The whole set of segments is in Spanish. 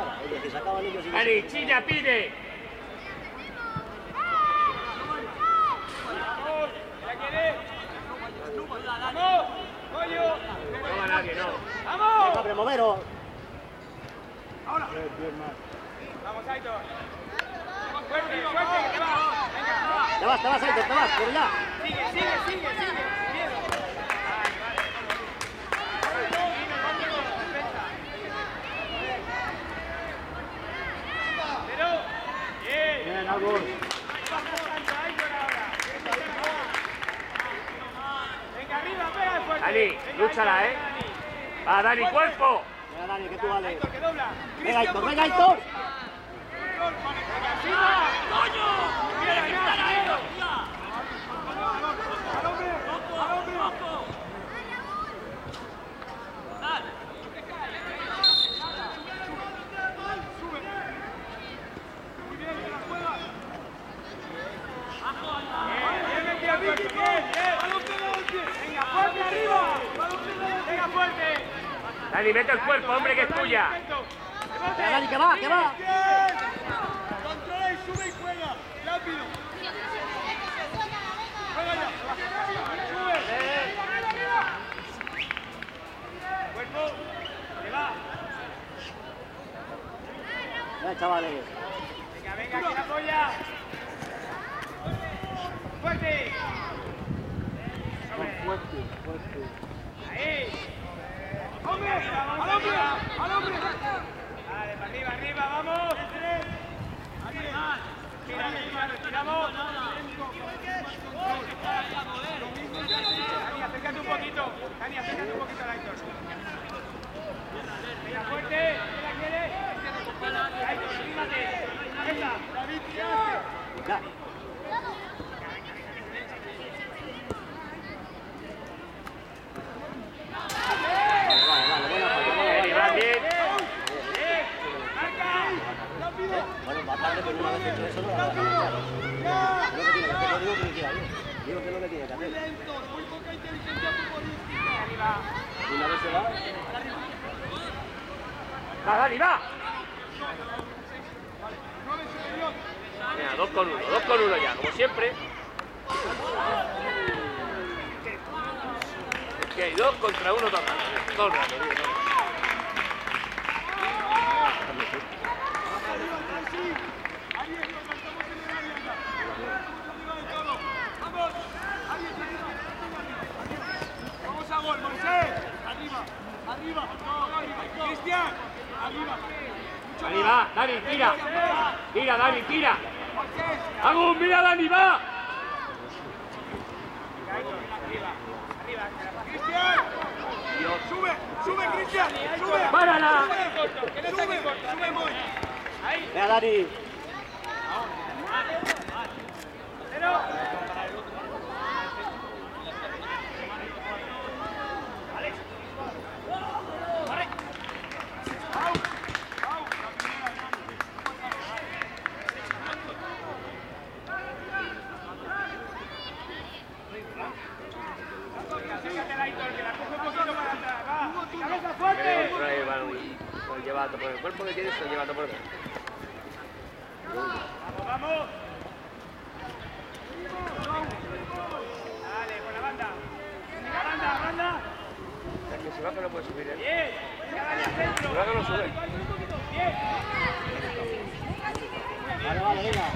Oye, que se acaban ellos y... Dani, Chilla, pide. ¡Vamos! ¡Coño! No va nadie, no. ¡Vamos! Venga, Premovero. ¡Ahora! ¡Vamos, Aitor! ¡Fuerte, fuerte, que te vas! ¡Venga! Te vas, Aitor, te vas, pero ya. Sigue. Bien, Albus. Venga, arriba, pega fuerte. Dani, lúchala, Va, Dani, cuerpo. Venga, Dani, que tú vales. Aitor, que dobla. Venga, Aitor, venga, Aitor. Venga, arriba. ¡Coño! ¡Mira, está ahí! ¡Al hombre! ¡Sube! Muy bien, que la juega. Bien. Venga, fuerte arriba. Venga, fuerte. Dani, mete el cuerpo, hombre, que es tuya. Venga, Dani, que va, que va. Controla y sube y juega. Rápido. Juega ya. Sube. Cuerpo. Que va. Venga, chavales. Venga, que la apoya. Fuerte. Fuerte. Ahí. ¡Hombre! ¡Al hombre! Vale, para arriba, vamos. Mira, retiramos. Dani, acércate un poquito al Aitor. Venga, fuerte. ¿Quién la quiere? Aitor, rímate. Venga, David, tiraste. Ya. Bueno, va tarde, pero una vez hecho eso no lo va a hacer. Digo que es lo que tiene que hacer. Muy poca inteligencia futbolística. Arriba. Una vez se va. Va, Dani, va. 9 superior. Venga, 2 con 1 ya, como siempre. Es que hay 2 contra 1 todo el rato, tío. Vamos a gol, Moisés. Arriba. Cristian, arriba. Dani, va, Dani, tira. Tira, Dani, tira. ¡Vamos, mira, Dani, va! Cristian. Sube, Cristian. Sube. ¡Párala! Sube, Moy. Ahí. Venga, Dani. Pero. ¡Cabeza fuerte! Lleva por el cuerpo que tienes, lo lleva por el cuerpo. ¡Vamos! Dale, con la banda. Banda. Que se baja no puede subir, Bien. Dale al centro. Se baja no sube. Bien. Vale, venga.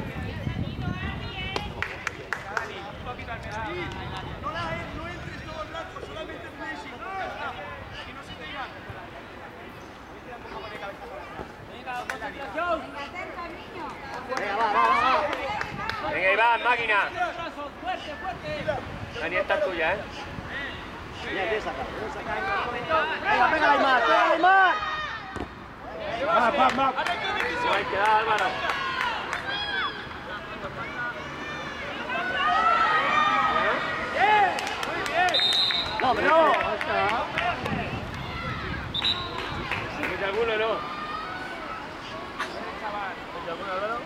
Dani, un poquito al medio. No entres todo el rato, solamente finishing. Que no se te digan. Un poco de cabeza para atrás. Venga, concentración. Venga, va. Venga, Iván, máquina. Fuerte. Dani, esta es tuya, Bien sacar. Venga, pégala, Aymar. Va. Ahí queda Álvaro. Muy bien. No, pero no. ¿Mete alguno o no? ¿Mete alguno, Álvaro?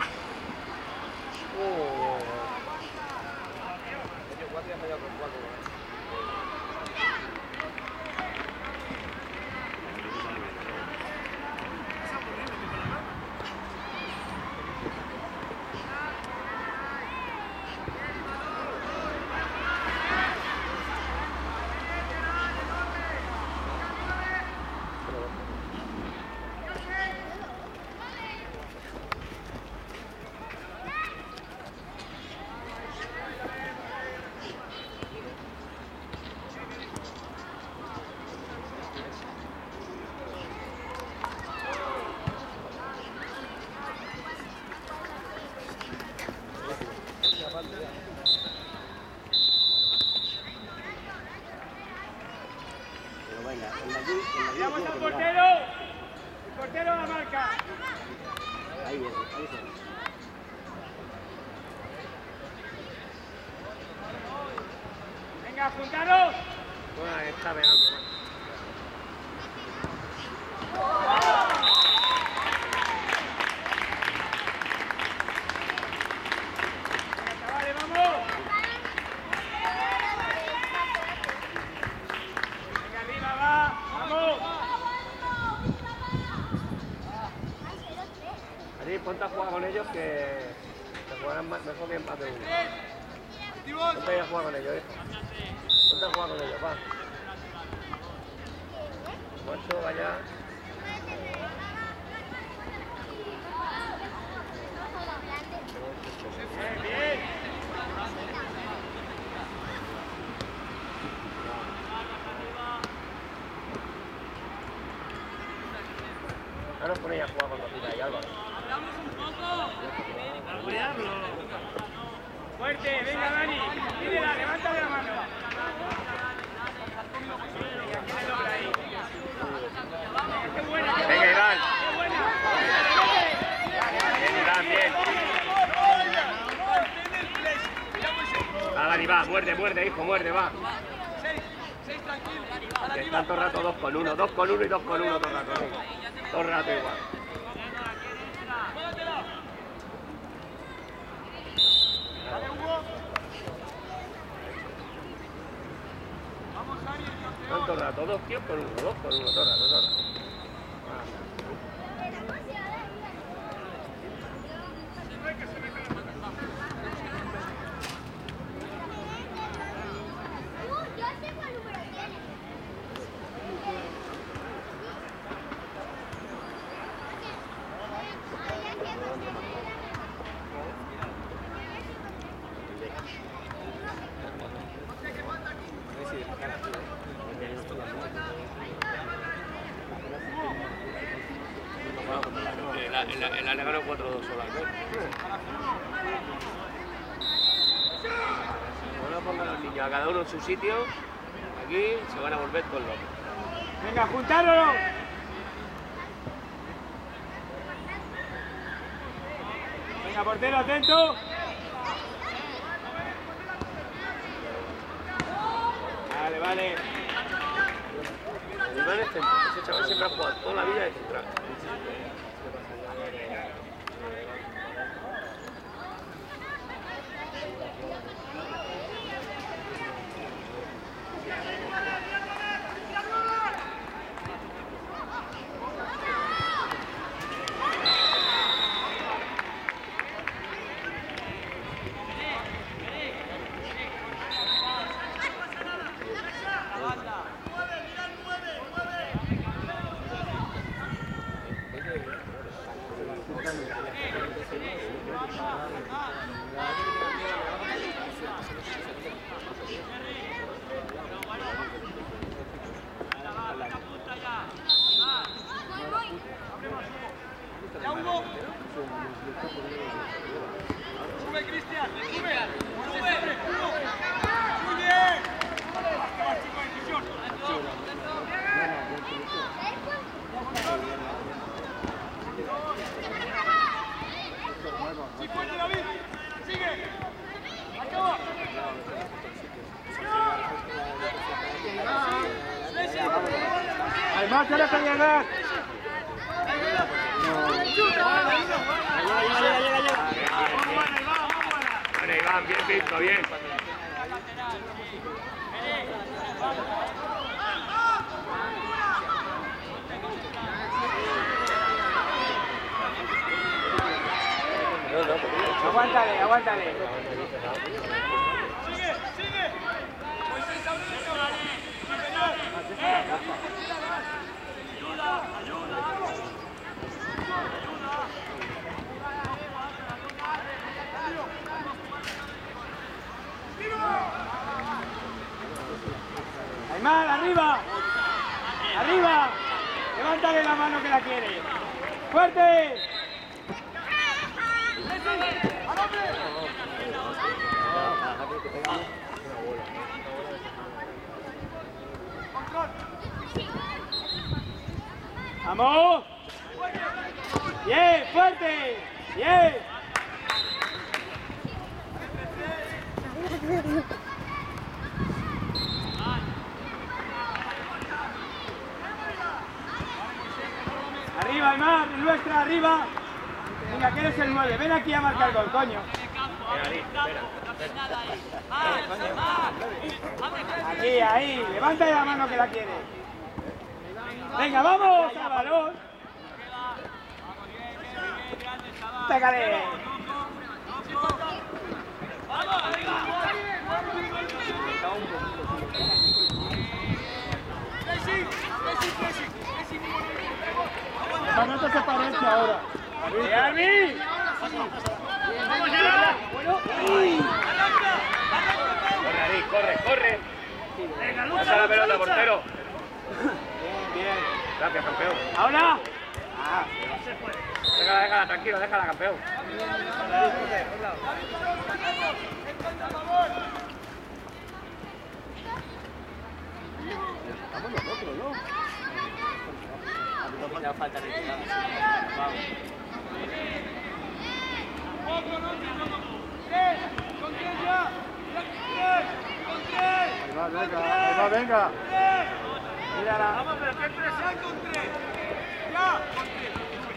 Venga, juntaros. Bueno, está pegando. Chavales, vamos. Venga, arriba, va. Vamos. Allí, ponte a jugar con ellos que te jugarán mejor que empate uno. Ponte a jugar con ellos, Ponte a jugar con ellos, va. Macho, vaya. Bien. Ahora os ponéis a jugar cuando tiráis, Álvaro. Fuerte, venga, Dani. Pídela, levántale la mano. Qué buena, qué Venga, Iván. buena. Bien, Iván, bien. Va, Dani, va, muerde, muerde, hijo, muerde, va. Que están todo el rato 2 con 1 y 2 con 1 todo el rato, venga. Todo el rato igual. Están todo el rato 2 tíos con 1, 2 con 1, todo el rato, todo el rato. El alegado 4-2 sola, ¿no? Bueno, pongan a los niños a cada uno en su sitio. Aquí se van a volver todos locos. Venga, juntáronos. Venga, portero, atento. Vale, vale. Iván es central, ese chaval siempre ha jugado toda la vida de central. Ya Hugo. Sube, Cristian. Sube. Sube. Muy bien. Sí, fuerte, David. Sigue. Acaba. Además, se le can llegar. Bueno, Iván, bien visto, bien. Aguántale, aguántale. Sigue, sigue. Ayuda, ayuda. Aymar, arriba. Arriba. Levántale la mano que la quiere. ¡Fuerte! ¡Vamos! ¡Bien! ¡Fuerte! Bien. Arriba, Aymar, el nuestro, arriba. Venga, que eres el 9. Ven aquí a marcar gol, coño. Aquí, ahí. Levanta la mano que la quiere. Venga, vamos al balón. Pégale. No te separes ahora. ¡Armi! Corre, Ari, corre, corre. Pasa la pelota, portero. Bien. Gracias, campeón. ¿Ahora? Déjala, tranquilo, déjala, campeón. Vamos nosotros, ¿no? Ya falta retirar. ¡Con tres ya! ¡Con tres! Ahí va, venga. Mírala. Vamos, pero qué presión con 3. Ya, con 3.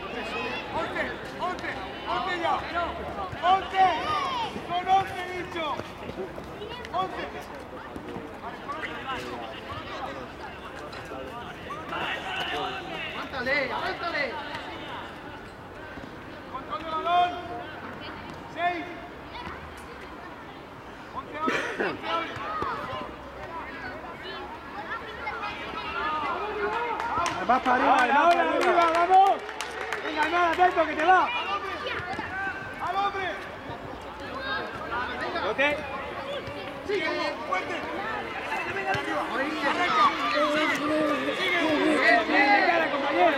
11 ya. 11. Con 11 dicho. 11. ¡Aguántale! Control de balón. 6. 11 abre. Vas para arriba, ¡Ahora, arriba, vamos! ¡Venga, nada, atento, que te va! ¡Al hombre! ¡Bote! ¡Sigue! ¡Fuerte! ¡Bien, de cara, compañero!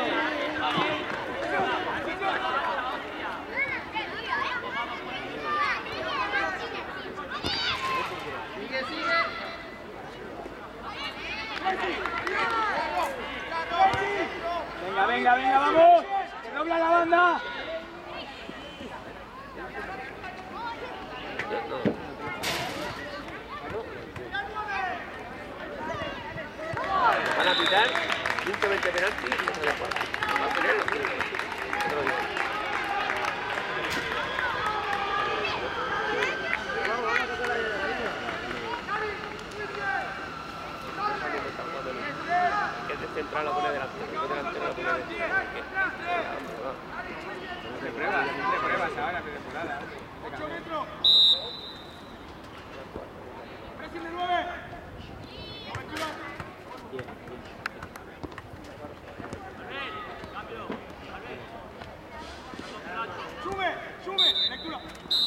Venga, vamos. Se dobla la banda. Van a pitar simplemente penalti y no se le juega. Va a poner los tiros. Que central lo pone delante, el delantero lo pone delante. De pruebas ahora, pretemporada. 8 metros. Pressing de 9. Sube, lectura.